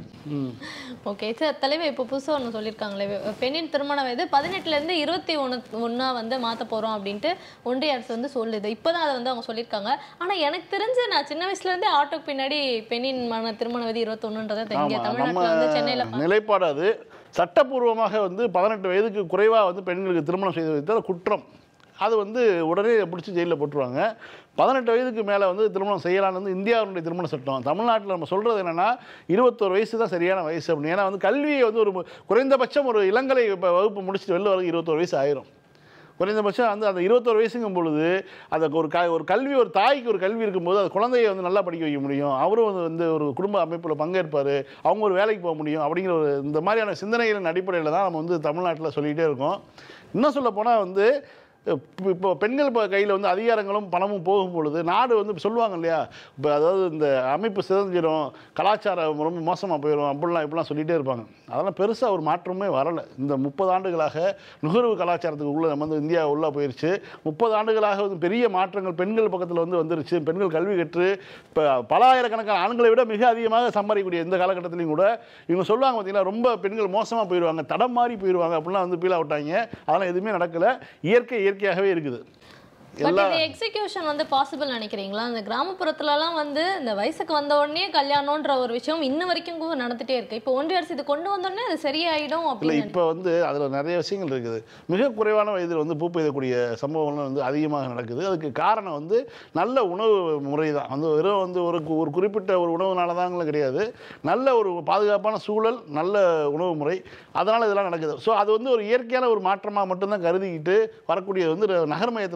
ஓகே சார், தலைவர் இப்போ புதுசாக ஒன்று சொல்லியிருக்காங்களே, பெண்ணின் திருமண வயது 18லேருந்து 21 வந்து மாற்ற போகிறோம் அப்படின்ட்டு ஒன்றிய அரசு வந்து சொல்லுது. இப்போ தான் அதை வந்து அவங்க சொல்லியிருக்காங்க. ஆனால் எனக்கு தெரிஞ்சு நான் சின்ன வயசுலேருந்தே ஆட்டோக்கு பின்னாடி பெண்ணின் திருமண வயது 21ன்றதை தெரிஞ்சு தமிழ்நாட்டில் வந்து சென்னையில் நிலைப்பாடு அது. சட்டப்பூர்வமாக வந்து 18 வயதுக்கு குறைவாக வந்து பெண்களுக்கு திருமணம் செய்து வைத்தால் குற்றம். அது வந்து உடனே பிடிச்சி ஜெயிலில் போட்டுருவாங்க. 18 வயதுக்கு மேலே வந்து திருமணம் செய்யலான்னு வந்து இந்தியாவுடைய திருமண சட்டம். தமிழ்நாட்டில் நம்ம சொல்கிறது என்னென்னா 21 வயசு தான் சரியான வயசு அப்படின்னு. ஏன்னா வந்து கல்வியை வந்து ஒரு குறைந்தபட்சம் ஒரு இளங்கலை வகுப்பு முடிச்சுட்டு வெளில வரைக்கும் 21 வயசு ஆயிரும். குறைந்தபட்சம் வந்து அந்த 21 வயசுங்கும் பொழுது அதுக்கு ஒரு கல்வி, ஒரு தாய்க்கு ஒரு கல்வி இருக்கும்போது அது குழந்தையை வந்து நல்லா படிக்க வைக்க முடியும். அவரும் வந்து ஒரு குடும்ப அமைப்பில் பங்கேற்பார், அவங்க ஒரு வேலைக்கு போக முடியும் அப்படிங்கிற ஒரு இந்த மாதிரியான சிந்தனைகளின் அடிப்படையில் தான் நம்ம வந்து தமிழ்நாட்டில் சொல்லிகிட்டே இருக்கோம். இன்னும் சொல்ல போனால் வந்து இப்போ பெண்கள் கையில் வந்து அதிகாரங்களும் பணமும் போகும் பொழுது நாடு வந்து சொல்லுவாங்க இல்லையா, இப்போ அதாவது இந்த அமைப்பு சிதைஞ்சிடும், கலாச்சாரம் ரொம்ப மோசமாக போயிடும் இப்படிலாம் சொல்லிகிட்டே இருப்பாங்க. அதெல்லாம் பெருசாக ஒரு மாற்றமே வரலை. இந்த 30 ஆண்டுகளாக நுகர்வு கலாச்சாரத்துக்கு உள்ள நம்ம வந்து இந்தியா உள்ளே போயிடுச்சு. 30 ஆண்டுகளாக வந்து பெரிய மாற்றங்கள் பெண்கள் பக்கத்தில் வந்து வந்துருச்சு. பெண்கள் கல்வி கற்று இப்போ பல ஆயிரக்கணக்கான ஆண்களை விட மிக அதிகமாக சம்பாதிக்கக்கூடிய இந்த காலகட்டத்திலையும் கூட இவங்க சொல்லுவாங்க பார்த்தீங்கன்னா, ரொம்ப பெண்கள் மோசமாக போயிடுவாங்க, தடம் மாறி போயிடுவாங்க அப்படிலாம் வந்து பீல் அவுட்டாங்க. அதெல்லாம் எதுவுமே நடக்கலை. இயற்கையாகவே இருக்குது. பட் இந்த எக்ஸிகியூஷன் வந்து பாசிபிள் நினைக்கிறீங்களா? இந்த கிராமப்புறத்துலலாம் வந்து இந்த வயசுக்கு வந்த உடனே கல்யாணம்ன்ற ஒரு விஷயம் இன்ன வரைக்கும் நடந்துட்டே இருக்கு. இப்போ ஒன்றிய அரசு இது கொண்டு வந்தோடனே அது சரியாயிடும் அப்படின்னு. இப்போ வந்து அதில் நிறைய விஷயங்கள் இருக்குது. மிக குறைவான வயதில் வந்து பூ பெய்யக்கூடிய சம்பவங்கள் வந்து அதிகமாக நடக்குது. அதுக்கு காரணம் வந்து நல்ல உணவு முறை தான். வந்து வெறும் வந்து ஒரு குறிப்பிட்ட ஒரு உணவுனால தாங்களும் கிடையாது. நல்ல ஒரு பாதுகாப்பான சூழல், நல்ல உணவு முறை, அதனால் இதெல்லாம் நடக்குது. ஸோ அது வந்து ஒரு இயற்கையான ஒரு மாற்றமாக மட்டும்தான் கருதிக்கிட்டு வரக்கூடியது வந்து நகர்மயத்தில் வந்துருச்சு.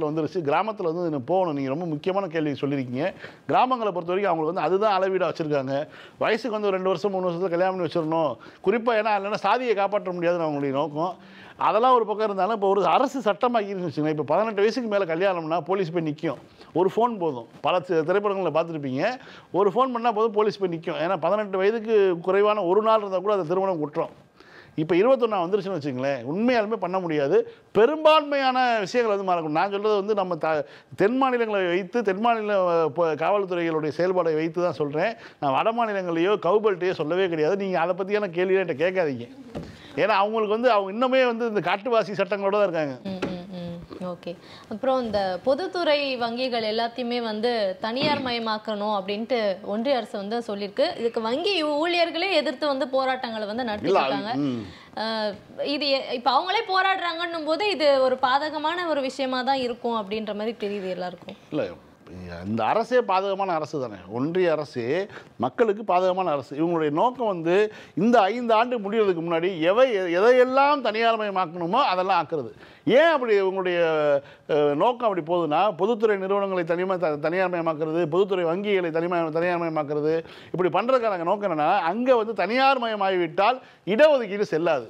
கிராமத்தில் வந்து போகணும். நீங்கள் ரொம்ப முக்கியமான கேள்வி சொல்லியிருக்கீங்க. கிராமங்களை பொறுத்த வரைக்கும் அவங்களுக்கு வந்து அதுதான் அளவீடாக வச்சுருக்காங்க. வயசுக்கு வந்து 2 வருஷம் 3 வருஷத்தில் கல்யாணம் பண்ணி வச்சிடணும். குறிப்பாக ஏன்னா இல்லைன்னா சாதியை காப்பாற்ற முடியாதுன்னு அவங்களுடைய நோக்கம். அதெல்லாம் ஒரு பக்கம் இருந்தாலும் இப்போ ஒரு அரசு சட்டமாக்கின்னு வச்சுக்கோங்க. இப்போ 18 வயசுக்கு மேலே கல்யாணம்னா போலீஸ் போய் நிற்கும். ஒரு ஃபோன் போதும். பல திரைப்படங்களில் பார்த்துருப்பீங்க. ஒரு ஃபோன் பண்ணால் போதும் போலீஸ் போய் நிற்கும். ஏன்னா 18 வயதுக்கு குறைவான ஒரு நாள் இருந்தால் கூட அது திருமணம் குற்றம். இப்போ 21 வந்துருச்சுன்னு வச்சுங்களேன், உண்மையாலுமே பண்ண முடியாது. பெரும்பான்மையான விஷயங்கள் வந்து மறக்கணும். நான் சொல்கிறது வந்து நம்ம தென் மாநிலங்களை வைத்து தென் மாநில காவல்துறைகளுடைய செயல்பாடை வைத்து தான் சொல்கிறேன். நான் வட மாநிலங்களையோ கவுபல்ட்டையோ சொல்லவே கிடையாது. நீங்கள் அதை பற்றியான கேள்வியை என்கிட்ட கேட்காதீங்க. ஏன்னா அவங்களுக்கு வந்து அவங்க இன்னுமே வந்து இந்த காட்டுவாசி சட்டங்களோட தான் இருக்காங்க. ஓகே. அப்புறம் இந்த பொதுத்துறை வங்கிகள் எல்லாத்தையுமே வந்து தனியார் மயமாக்கணும் அப்படின்ட்டு ஒன்றிய அரசு வந்து சொல்லியிருக்கு. இதுக்கு வங்கி ஊழியர்களே எதிர்த்து வந்து போராட்டங்களை வந்து நடத்திருக்காங்க. இது இப்ப அவங்களே போராடுறாங்கன்னும் போது இது ஒரு பாதகமான ஒரு விஷயமா தான் இருக்கும் அப்படின்ற மாதிரி தெரியுது எல்லாருக்கும். இல்லை, இந்த அரசே பாதகமான அரசு தானே. ஒன்றிய அரசே மக்களுக்கு பாதகமான அரசு. இவங்களுடைய நோக்கம் வந்து இந்த 5 ஆண்டு முடிவதற்கு முன்னாடி எதையெல்லாம் தனியார்மயமாக்கணுமோ அதெல்லாம் ஆக்குறது. ஏன் அப்படி உங்களுடைய நோக்கம் அப்படி போகுதுன்னா, பொதுத்துறை நிறுவனங்களை தனியார்மயமாக்குறது, பொதுத்துறை வங்கிகளை தனியார்மயமாக்குறது, இப்படி பண்ணுறதுக்கான நோக்கம் என்னென்னா, அங்கே வந்து தனியார்மயமாகிவிட்டால் இடஒதுக்கீடு செல்லாது.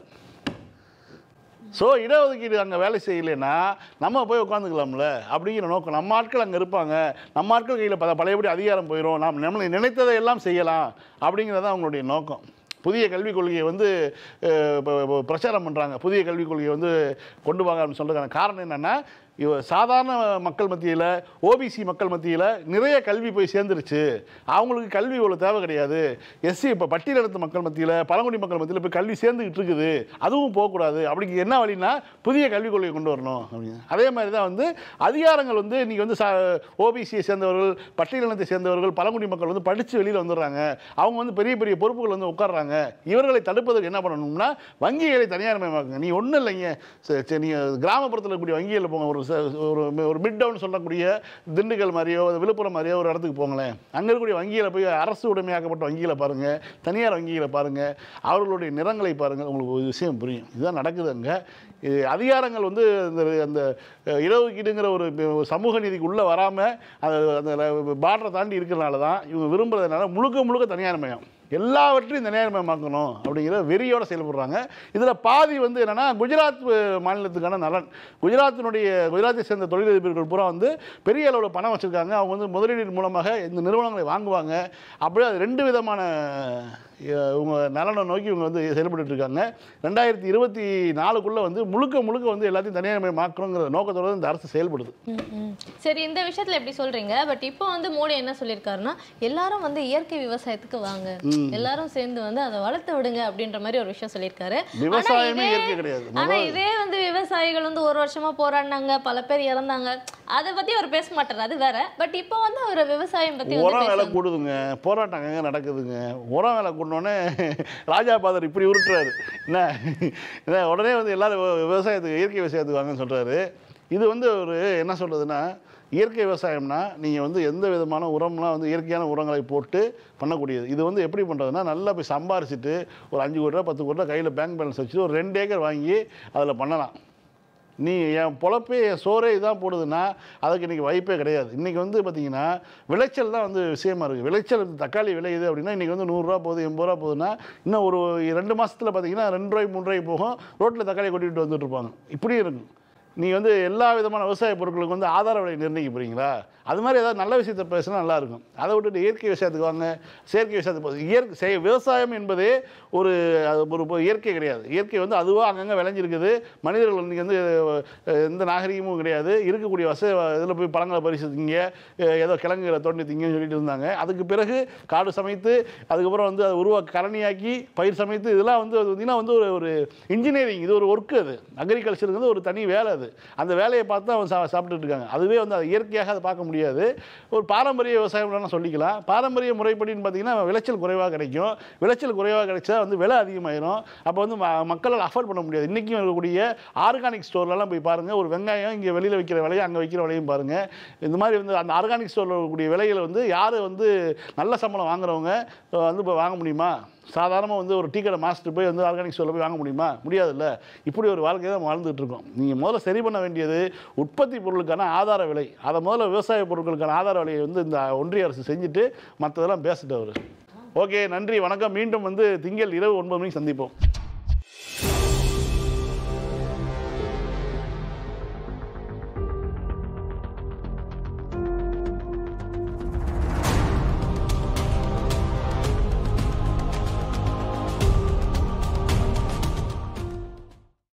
ஸோ இடஒதுக்கீடு அங்கே வேலை செய்யலைன்னா நம்ம போய் உட்காந்துக்கலாம்ல அப்படிங்கிற நோக்கம். நம்ம ஆட்கள் அங்கே இருப்பாங்க, நம்ம ஆட்கள் கையில் பழையபடி அதிகாரம் போயிடும், நம்மளை நினைத்ததை எல்லாம் செய்யலாம் அப்படிங்கிறதான் அவங்களுடைய நோக்கம். புதிய கல்விக் கொள்கையை வந்து பிரச்சாரம் பண்ணுறாங்க. புதிய கல்விக் கொள்கையை வந்து கொண்டு வாங்க அப்படின்னு சொல்கிறதுக்கான காரணம் என்னென்னா, சாதாரண மக்கள் மத்தியில், ஓபிசி மக்கள் மத்தியில் நிறைய கல்வி போய் சேர்ந்துருச்சு. அவங்களுக்கு கல்வி இவ்வளோ தேவை கிடையாது. எஸ்சி இப்போ பட்டியலினத்து மக்கள் மத்தியில், பழங்குடி மக்கள் மத்தியில் இப்போ கல்வி சேர்ந்துக்கிட்டு இருக்குது. அதுவும் போகக்கூடாது. அப்படிக்கு என்ன வழின்னா புதிய கல்விக் கொள்கையை கொண்டு வரணும் அப்படின்னு. அதே மாதிரி தான் வந்து அதிகாரங்கள் வந்து இன்றைக்கி வந்து ஓபிசியை சேர்ந்தவர்கள், பட்டியலினத்தை சேர்ந்தவர்கள், பழங்குடி மக்கள் வந்து படித்து வெளியில் வந்துடுறாங்க. அவங்க வந்து பெரிய பெரிய பொறுப்புகள் வந்து உட்கார்றாங்க. இவர்களை தடுப்பதற்கு என்ன பண்ணணும்னா வங்கிகளை தனியார்மயமாக்குங்க. நீ ஒன்றும் இல்லைங்க, நீங்கள் கிராமப்புறத்தில் இருக்கக்கூடிய வங்கிகளில் போங்க. ஒரு மிட் டவுன் சொல்லக்கூடிய திண்டுக்கல் மாதிரியோ விழுப்புரம் மாதிரியோ ஒரு இடத்துக்கு போங்களேன். அங்கே இருக்கக்கூடிய வங்கியில் போய் அரசு உடைமையாக்கப்பட்ட வங்கிகளை பாருங்கள், தனியார் வங்கிகளை பாருங்கள், அவர்களுடைய நிறங்களை பாருங்கள், உங்களுக்கு ஒரு விஷயம் புரியும். இதுதான் நடக்குது. அங்கே அதிகாரங்கள் வந்து அந்த இடஒதுக்கீடுங்கிற ஒரு சமூக நீதிக்கு உள்ளே வராமல் அந்த பார்டரை தாண்டி இருக்கிறனால தான் இவங்க விரும்புறதுனால முழுக்க தனியார்மயம், எல்லாவற்றையும் தனியார்மயமாக்கணும் அப்படிங்கிற வெறியோடு செயல்படுறாங்க. இதில் பாதி வந்து என்னென்னா குஜராத் மாநிலத்துக்கான நலன். குஜராத்தை சேர்ந்த தொழிலதிபர்கள் பூரா வந்து பெரிய அளவில் பணம் வச்சுருக்காங்க. அவங்க வந்து முதலீடு மூலமாக இந்த நிறுவனங்களை வாங்குவாங்க. அப்படியே அது 2 விதமான இவங்க நலனை நோக்கி இவங்க வந்து செயல்பட்டு இருக்காங்க. 2024க்குள்ளே வந்து முழுக்க வந்து எல்லாத்தையும் தனியார்மயமாக்கணுங்கிற நோக்கத்தோடு இந்த அரசு செயல்படுது. சரி, இந்த விஷயத்தில் எப்படி சொல்கிறீங்க? பட் இப்போ வந்து மோடி என்ன சொல்லியிருக்காருன்னா, எல்லாரும் வந்து இயற்கை விவசாயத்துக்கு வாங்க, எல்லாரும் சேர்ந்து வந்து அதை வளர்த்து விடுங்க அப்படின்ற மாதிரி ஒரு விஷயம் சொல்லியிருக்காரு. விவசாயமே இயற்கை கிடையாது. ஆனால் இதே வந்து விவசாயிகள் வந்து 1 வருஷமா போராடினாங்க, பல பேர் இறந்தாங்க, அதை பற்றி அவர் பேச மாட்டார், அது வேற. பட் இப்போ வந்து அவர் விவசாயம் பற்றி உரம் விலை கூடுதுங்க, போராட்டம் எங்கே நடக்குதுங்க. உரம் விலை கூடனோடனே ராஜா பாதர் இப்படி உருட்டுறாரு. என்ன உடனே வந்து எல்லாரும் விவசாயத்துக்கு இயற்கை விவசாயத்துக்கு வாங்கன்னு சொல்கிறாரு. இது வந்து ஒரு என்ன சொல்கிறதுன்னா, இயற்கை விவசாயம்னா நீங்கள் வந்து எந்த விதமான உரம்லாம் வந்து இயற்கையான உரங்களை போட்டு பண்ணக்கூடியது. இது வந்து எப்படி பண்ணுறதுன்னா, நல்லா போய் சம்பாரிச்சிட்டு ஒரு 5 கோடி ரூபா 10 கோடி ரூபா கையில் பேங்க் பேலன்ஸ் வச்சுட்டு ஒரு 2 ஏக்கர் வாங்கி அதில் பண்ணலாம். நீ என் பொழப்பே என் சோறே இதான் போடுதுன்னா அதுக்கு இன்றைக்கி வாய்ப்பே கிடையாது. இன்றைக்கி வந்து பார்த்திங்கன்னா விளைச்சல் தான் வந்து விஷயமா இருக்குது. விளைச்சல் தக்காளி விளையுது அப்படின்னா இன்றைக்கி வந்து 100 ரூபா போகுது, 80 ரூபா போகுதுன்னா இன்னும் ஒரு 2 மாதத்தில் பார்த்திங்கன்னா 2 ரூபாய்க்கு 3 ரூபாய்க்கு போகும். ரோட்டில் தக்காளி கொட்டிட்டு வந்துட்டுருப்பாங்க. இப்படியும் இருக்கும். நீங்கள் வந்து எல்லா விதமான விவசாய பொருட்களுக்கு வந்து ஆதார விலை நிர்ணயிக்க போகிறீங்களா? அது மாதிரி ஏதாவது நல்ல விஷயத்தை பேசினா நல்லாயிருக்கும். அதை விட்டுட்டு இயற்கை விவசாயத்துக்கு வாங்க, செயற்கை விவசாயத்துக்கு விவசாயம் என்பதே ஒரு இயற்கை கிடையாது. இயற்கை வந்து அதுவாக அங்கங்கே விளைஞ்சிருக்குது. மனிதர்கள் இன்றைக்கி வந்து எந்த நாகரிகமும் கிடையாது. இருக்கக்கூடிய இதில் போய் பழங்களை பறிச்சு திங்க, ஏதோ கிழங்குகளை தோண்டி திங்கன்னு சொல்லிட்டு இருந்தாங்க. அதுக்கு பிறகு காடு சமைத்து அதுக்கப்புறம் வந்து அதை கரணியாக்கி பயிர் சமைத்து இதெல்லாம் வந்து பார்த்திங்கன்னா வந்து ஒரு இன்ஜினியரிங், இது ஒரு ஒர்க்கு. அது அக்ரிகல்ச்சருங்கிறது ஒரு தனி வேலை. அது அந்த வேலையை பார்த்து அவன் சாப்பிட்டுட்டு இருக்காங்க. அதுவே வந்து அது இயற்கையாக அதை பார்க்க முடியாது. ஒரு பாரம்பரிய விவசாயம் சொல்லிக்கலாம். பாரம்பரிய முறைப்படின்னு பார்த்தீங்கன்னா விளைச்சல் குறைவாக கிடைக்கும். விளைச்சல் குறைவாக கிடைச்சா வந்து விலை அதிகமாயிரும். அப்போ வந்து மக்களால் அஃபோர்ட் பண்ண முடியாது. இன்றைக்கும் இருக்கக்கூடிய ஆர்கானிக் ஸ்டோர்லாம் போய் பாருங்கள். ஒரு வெங்காயம் இங்கே வெளியில் வைக்கிற விலையை அங்கே வைக்கிற விலையும் பாருங்கள். இந்த மாதிரி வந்து அந்த ஆர்கானிக் ஸ்டோரில் இருக்கக்கூடிய விலைகளை வந்து யார் வந்து நல்ல சம்பளம் வாங்குறவங்க வந்து இப்போ வாங்க முடியுமா? சாதாரணமாக வந்து ஒரு டீ கடை மாஸ்டர் போய் வந்து ஆர்கானிக் ஸ்டோரில் போய் வாங்க முடியுமா? முடியாதுல்ல. இப்படி ஒரு வாழ்க்கையை தான் வாழ்ந்துகிட்டு இருக்கோம். நீங்கள் முதல்ல சரி பண்ண வேண்டியது உற்பத்தி பொருளுக்கான ஆதார விலை. அதை முதல்ல விவசாய பொருட்களுக்கான ஆதார விலையை வந்து இந்த ஒன்றிய அரசு செஞ்சுட்டு மற்றதெல்லாம் பேசிட்டு அவர். ஓகே, நன்றி, வணக்கம். மீண்டும் வந்து திங்கள் இரவு 9 மணிக்கு சந்திப்போம்.